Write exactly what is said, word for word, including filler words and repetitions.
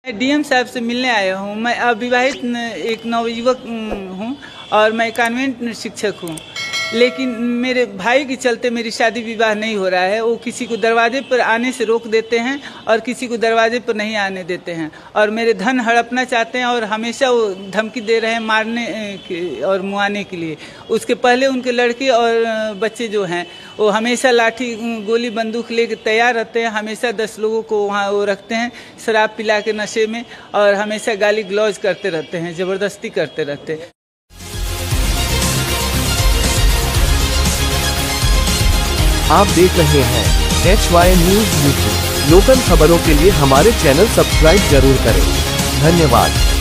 मैं डीएम साहब से मिलने आया हूँ। मैं अविवाहित एक नवयुवक हूँ और मैं कॉन्वेंट शिक्षक हूँ, लेकिन मेरे भाई के चलते मेरी शादी विवाह नहीं हो रहा है। वो किसी को दरवाजे पर आने से रोक देते हैं और किसी को दरवाजे पर नहीं आने देते हैं और मेरे धन हड़पना चाहते हैं और हमेशा वो धमकी दे रहे हैं मारने और मुआने के लिए। उसके पहले उनके लड़के और बच्चे जो हैं वो हमेशा लाठी गोली बंदूक लेकर तैयार रहते हैं। हमेशा दस लोगों को वहाँ वो रखते हैं शराब पिला के नशे में और हमेशा गाली गलौज करते रहते हैं, ज़बरदस्ती करते रहते हैं। आप देख रहे हैं H Y news YouTube. Local खबरों के लिए हमारे चैनल सब्सक्राइब जरूर करें। धन्यवाद।